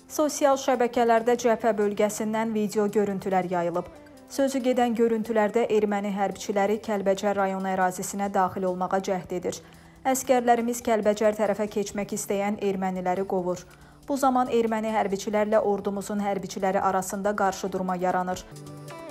Sosial şəbəkələrdə cəbhə bölgəsindən video görüntülər yayılıb. Sözü gedən görüntülərdə erməni hərbçiləri Kəlbəcər rayonu ərazisinə daxil olmağa cəhd edir. Əskərlərimiz Kəlbəcər tərəfə keçmək istəyən erməniləri qovur. Bu zaman erməni hərbiçilərlə ordumuzun hərbiçiləri arasında qarşıdurma yaranır.